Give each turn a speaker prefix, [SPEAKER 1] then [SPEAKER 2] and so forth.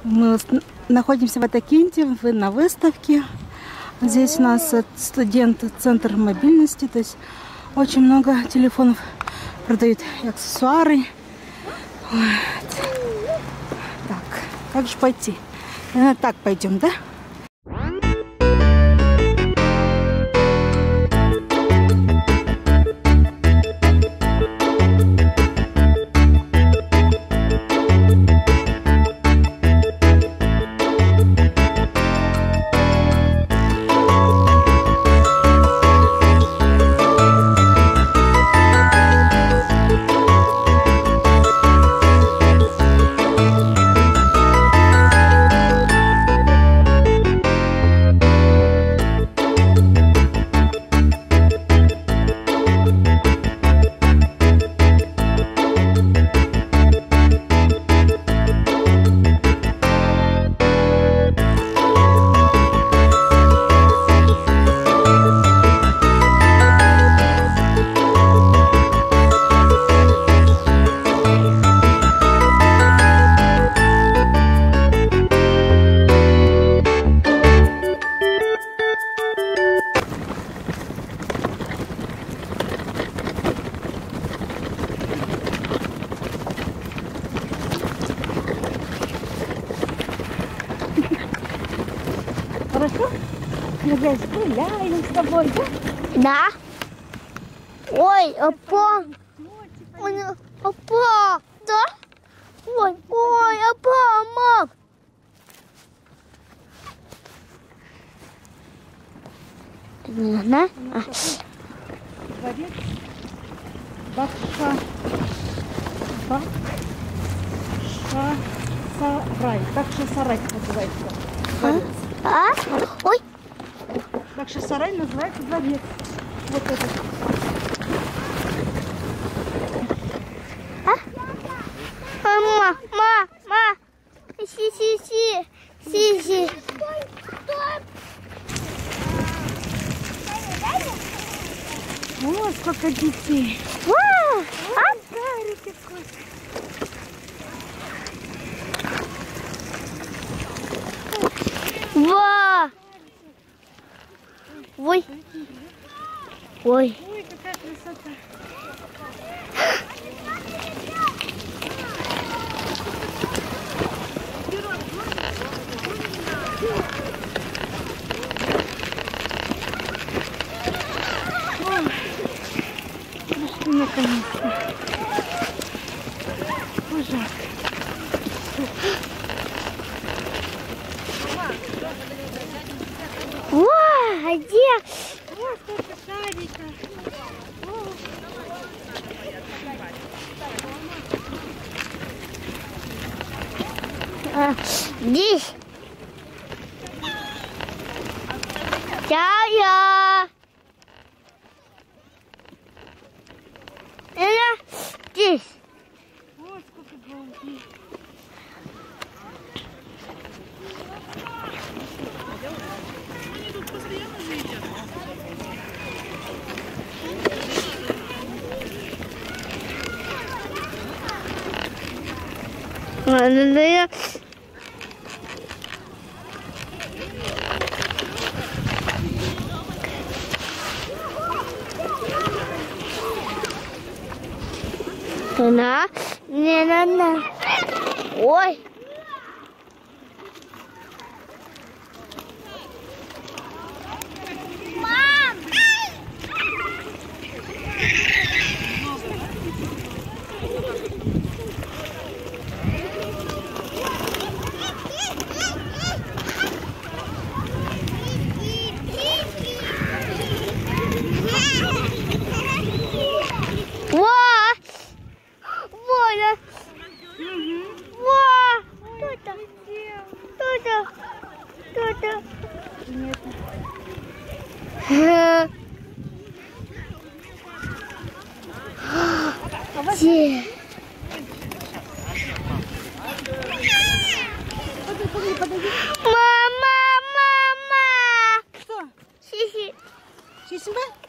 [SPEAKER 1] Мы находимся в Атакенте, на выставке. Здесь у нас студент, центр мобильности, то есть очень много телефонов продают и аксессуары. Вот. Так, как же пойти? Наверное, так пойдем, да? Хорошо? Мы здесь гуляем с тобой, да?
[SPEAKER 2] Да. Ой, опа. Ой, опа. Да? Ой, опа, мам. Не надо?
[SPEAKER 1] Дворец Бахчисарай. Бахчисарай называется. Дворец.
[SPEAKER 2] Ой.
[SPEAKER 1] Бахчисарай называется дворец. Вот этот.
[SPEAKER 2] Мама. Си.
[SPEAKER 1] О, сколько детей. Ой.
[SPEAKER 2] Ой,
[SPEAKER 1] какая красота. Наконец-то. Ужасно.
[SPEAKER 2] а где?
[SPEAKER 1] О, сколько шариков.
[SPEAKER 2] Здесь. Я. Здесь.
[SPEAKER 1] О, сколько голубей. Они тут постоянно же едят.
[SPEAKER 2] Не. Ой. Мам! Кто-то.
[SPEAKER 1] Нет.
[SPEAKER 2] Где?
[SPEAKER 1] Подойди.
[SPEAKER 2] Мама!
[SPEAKER 1] Что?
[SPEAKER 2] Сиси.
[SPEAKER 1] Сисимба?